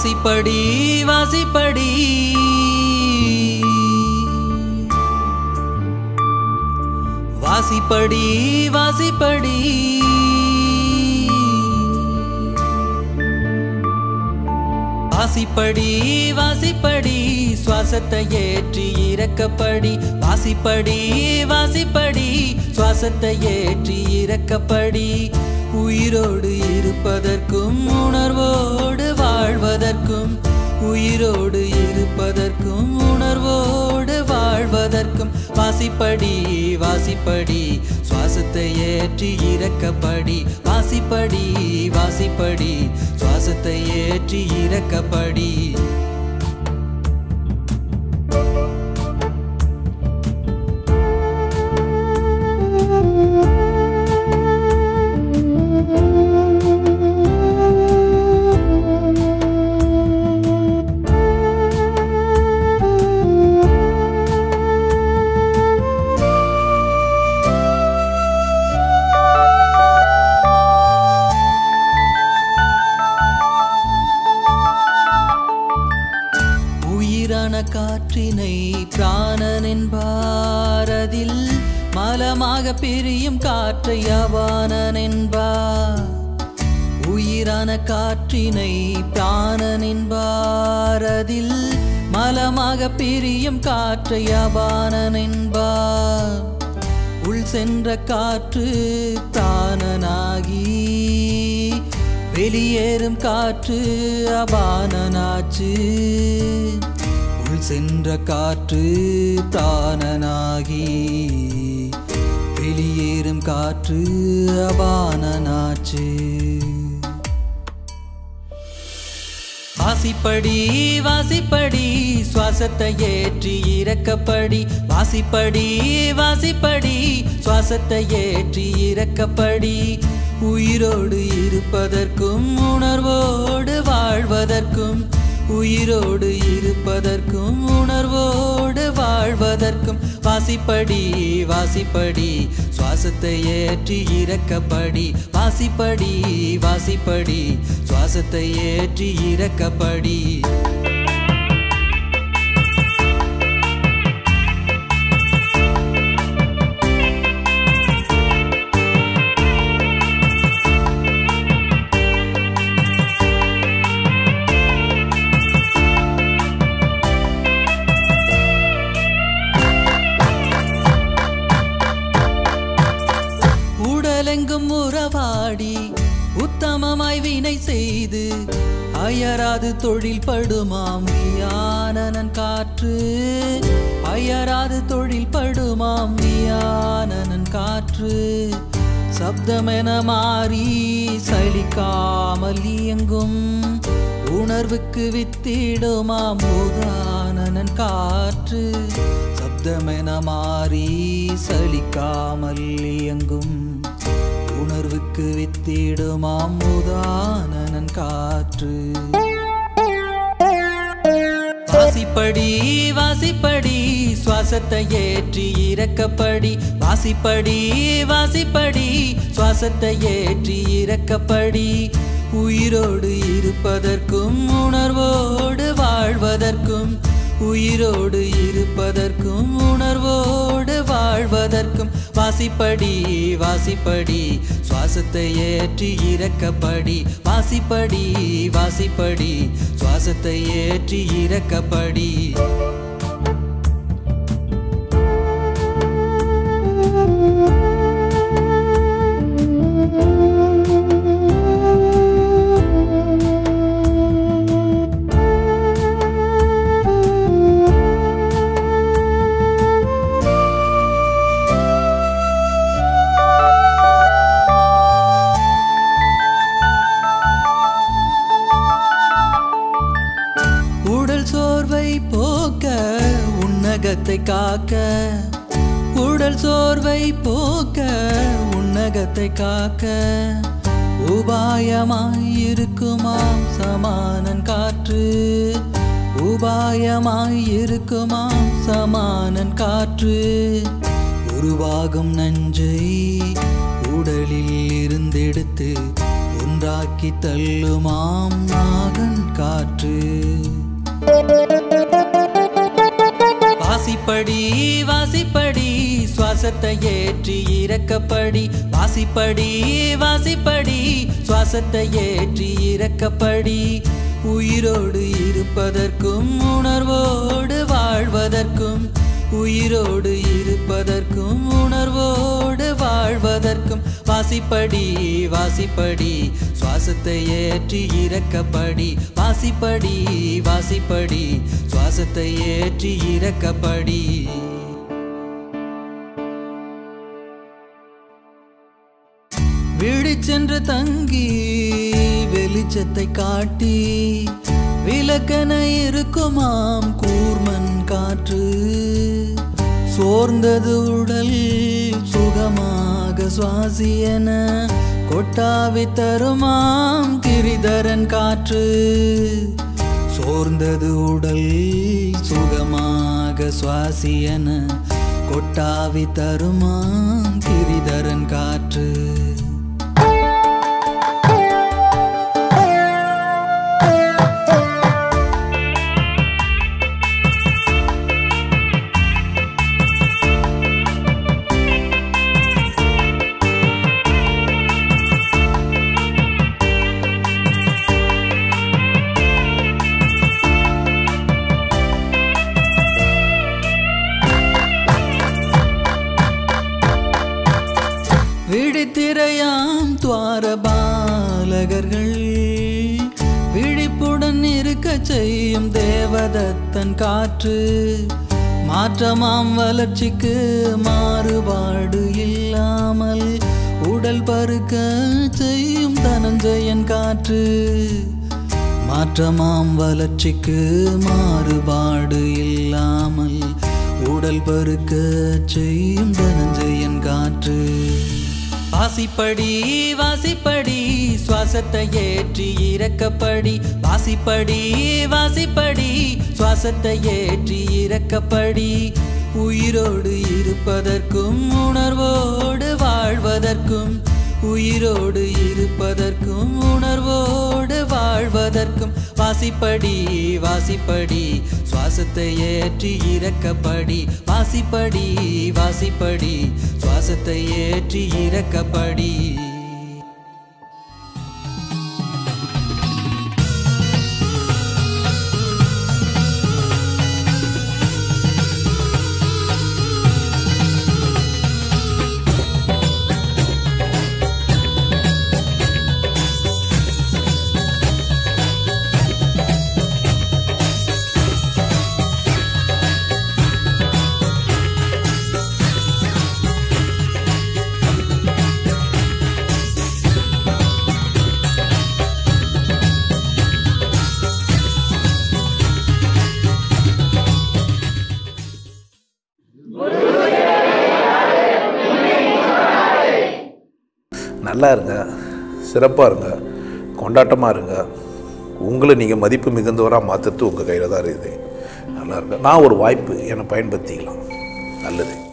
வாசிப்படி வாசிப்படி வாசிப்படி வாசிப்படி வாசிப்படி வாசிப்படி சுவாசத்தை ஏற்றி இறக்கப்படி வாசிப்படி வாசிப்படி சுவாசத்தை ஏற்றி இறக்கப்படி உயிரோடு இருப்பதற்கும் உணர்வோடு வாழ்வதற்கும் உயிரோடு இருப்பதற்கும் உணர்வோடு வாழ்வதற்கும் வாசிப்படி வாசிப்படி சுவாசத்தை ஏற்றி இறக்கப்படி வாசிப்படி வாசிப்படி சுவாசத்தை ஏற்றி இறக்கப்படி காற்றினை பிராணன் என்பார் அதில் மலமாக பிரியும் காற்றை அபானன் என்பார் உயிரான காற்றினை பிராணன் என்பார் அதில் மலமாக பிரியும் காற்றை அபானன் என்பார் உள் சென்ற காற்று பிராணனாகி வெளியேறும் காற்று அபானனாச்சு சென்ற காற்று பிராணனாகி வெளியேறும் காற்று அபானனாச்சு வாசிப்படி வாசிப்படி சுவாசத்தை ஏற்றி இறக்கப்படி வாசிப்படி வாசிப்படி சுவாசத்தை ஏற்றி இறக்கப்படி உயிரோடு இருப்பதற்கும் உணர்வோடு வாழ்வதற்கும் உயிரோடு இருப்பதற்கும் உணர்வோடு வாழ்வதற்கும் வாசிப்படி வாசிப்படி சுவாசத்தை ஏற்றி இறக்கப்படி வாசிப்படி வாசிப்படி சுவாசத்தை ஏற்றி இறக்கப்படி உடலெங்கும் உறவாடி உத்தமமாய் வினை செய்து அயராது தொழில் படுமாம் வியானனன் காற்று அயராது தொழில் படுமாம் வியானனன் காற்று சப்தமென மாறி சலிக்காமல் இயங்கும் உணர்வுக்கு வித்திடுமாம் உதானனன் காற்று சப்தமென மாறி சலிக்காமல் இயங்கும் உணர்வுக்கு வித்திடுமாம் உதானனன் காற்று வாசிப்படி வாசிப்படி சுவாசத்தை ஏற்றி இறக்கப்படி வாசிப்படி வாசிப்படி சுவாசத்தை ஏற்றி இறக்கப்படி உயிரோடு இருப்பதற்கும் உணர்வோடு வாழ்வதற்கும் உயிரோடு இருப்பதற்கும் உணர்வோடு வாழ்வதற்கும் வாசிப்படி வாசிப்படி சுவாசத்தை ஏற்றி இறக்கப்படி வாசிப்படி வாசிப்படி சுவாசத்தை ஏற்றி இறக்கப்படி சோர்வை போக்க உன்னகத்தை காக்க உடல் சோர்வை போக்க உன்னகத்தை காக்க உபாயமாயிருக்குமாம் சமானன் காற்று உபாயமாயிருக்குமாம் சமானன் காற்று உருவாகும் நஞ்சை உடலில் இருந்தெடுத்து உன் ஒன்றாக்கி தள்ளுமாம் நாகன் காற்று. வாசிப்படி வாசிப்படி சுவாசத்தை ஏற்றி இறக்கப்படி. வாசிப்படி வாசிப்படி சுவாசத்தை ஏற்றி இறக்கப்படி. உயிரோடு இருப்பதற்கும் உணர்வோடு வாழ்வதற்கும், உயிரோடு இருப்பதற்கும் உணர்வோடு வாழ்வதற்கும். வாசிப்படி வாசிப்படி சுவாசத்தை ஏற்றி இறக்கப்படி. வாசிப்படி வாசிப்படி சுவாசத்தை ஏற்றி இறக்கப்படி. விழிச்சென்று தங்கி வெளிச்சத்தை காட்டி விளக்கென இருக்குமாம் கூர்மன் காற்று. சோர்ந்தது உடல் சுகமாக சுவாசியென கொட்டாவி தருமாம் கிரிதரன் காற்று. சோர்ந்தது உடல் சுகமாக சுவாசியென கொட்டாவி தருமாம் கிரிதரன் காற்று. விழித்திரையாம் துவாரபாலகர்கள் விழிப்புடன் இருக்க செய்யும் தேவதத்தன் காற்று. மாற்றமாம் வளர்ச்சிக்கு மாறுபாடு இல்லாமல் உடல் பருக்க செய்யும் தனஞ்சயன் காற்று. மாற்றமாம் வளர்ச்சிக்கு மாறுபாடு இல்லாமல் உடல் பருக்க செய்யும் தனஞ்சயன் காற்று. வாசிப்படி வாசிப்படி சுவாசத்தை ஏற்றி இறக்கப்படி. வாசிப்படி வாசிப்படி சுவாசத்தை ஏற்றி இறக்கப்படி. உயிரோடு இருப்பதற்கும் உணர்வோடு வாழ்வதற்கும், உயிரோடு இருப்பதற்கும் உணர்வோடு வாழ்வதற்கும். வாசிப்படி வாசிப்படி சுவாசத்தை ஏற்றி இறக்கப்படி. வாசிப்படி வாசிப்படி சுவாசத்தை ஏற்றி இறக்கப்படி. நல்லா இருங்க, சிறப்பாக இருங்க, கொண்டாட்டமாக இருங்க. உங்களை நீங்கள் மதிப்பு மிகுந்தவராக மாற்றுறது உங்கள் கையில் தான் இருக்குது. நல்லா இருங்க. நான் ஒரு வாய்ப்பு என்னை பயன்படுத்திக்கலாம். நல்லது.